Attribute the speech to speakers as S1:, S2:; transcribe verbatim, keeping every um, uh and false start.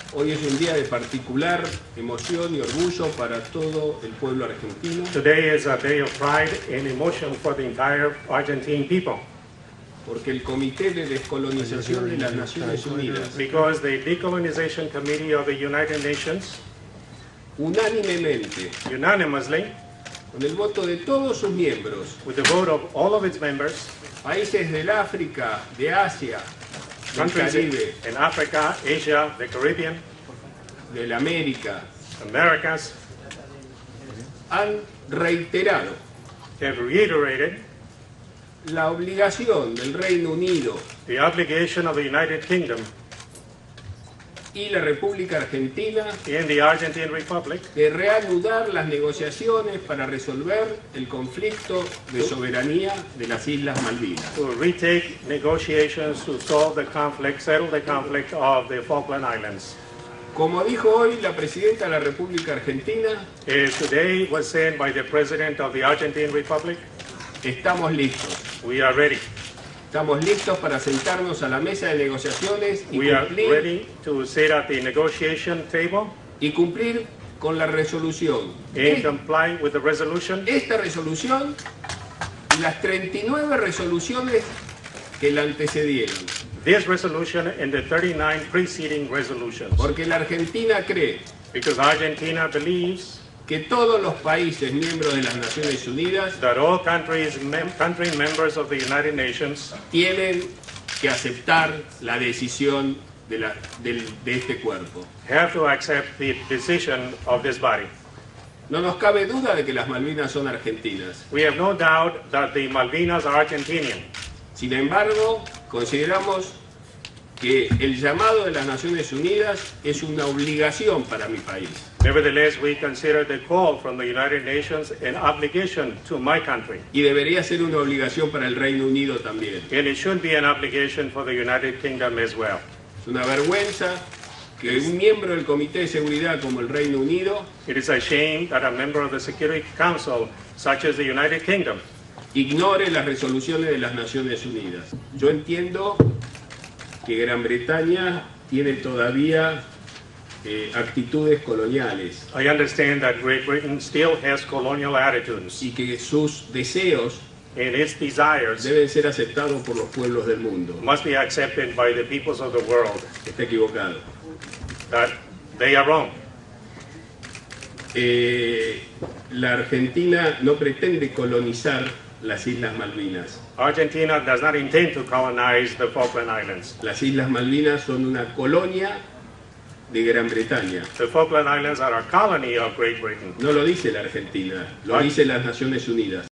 S1: Hoy es un día de particular emoción y orgullo para todo el pueblo argentino.
S2: Today is a day of pride and emotion for the entire Argentine people.
S1: Porque el Comité de Descolonización de las Naciones Unidas,
S2: Because the Decolonization Committee of the United Nations,
S1: unánimemente,
S2: unanimously,
S1: con el voto de todos sus miembros,
S2: with the vote of all of its members,
S1: países del África, de Asia, del
S2: countries
S1: Caribe,
S2: in Africa, Asia, the Caribbean,
S1: de la América,
S2: Americas,
S1: han reiterado
S2: have reiterated
S1: la obligación del Reino Unido
S2: the obligation of the United Kingdom
S1: y la República Argentina
S2: and the Argentine Republic
S1: de reanudar las negociaciones para resolver el conflicto de soberanía de las Islas Malvinas.
S2: to retake negotiations to solve the conflict, settle the conflict of the Falkland Islands.
S1: Como dijo hoy la Presidenta de la República Argentina,
S2: As today was said by the President of the Argentine Republic,
S1: estamos listos.
S2: we are ready.
S1: Estamos listos para sentarnos a la mesa de negociaciones y
S2: We are
S1: cumplir,
S2: ready to sit at the negotiation table
S1: y cumplir con la resolución.
S2: and comply with the resolution,
S1: Esta resolución y las treinta y nueve resoluciones que la antecedieron.
S2: this resolution and the thirty-nine preceding resolutions.
S1: Porque la Argentina cree
S2: Because Argentina believes
S1: que todos los países miembros de las Naciones Unidas
S2: that all countries, mem country members of the United Nations
S1: tienen que aceptar la decisión de, la, del- de este cuerpo.
S2: have to accept the decision of this body.
S1: No nos cabe duda de que las Malvinas son argentinas.
S2: We have no doubt that the Malvinas are Argentinian.
S1: Sin embargo, consideramos que el llamado de las Naciones Unidas es una obligación para mi país.
S2: Nevertheless, we consider the call from the United Nations an obligation to my country.
S1: Y debería ser una obligación para el Reino Unido también.
S2: And it should be an obligation for the United Kingdom as well.
S1: Es una vergüenza que un miembro del Comité de Seguridad como el Reino Unido
S2: It is a shame that a member of the Security Council, such as the United Kingdom,
S1: ignore las resoluciones de las Naciones Unidas. Yo entiendo que Gran Bretaña tiene todavía eh, actitudes coloniales
S2: I understand that Great Britain still has colonial attitudes,
S1: y que sus deseos
S2: and its desires
S1: deben ser aceptados por los pueblos del mundo.
S2: must be accepted by the peoples of the world,
S1: Está equivocado.
S2: that they are wrong.
S1: Eh, la Argentina no pretende colonizar las Islas Malvinas.
S2: Argentina does not intend to colonize the Falkland Islands.
S1: Las Islas Malvinas son una colonia de Gran Bretaña.
S2: The Falkland Islands are a colony of Great Britain.
S1: No lo dice la Argentina, lo
S2: Ay.
S1: dicen las Naciones Unidas.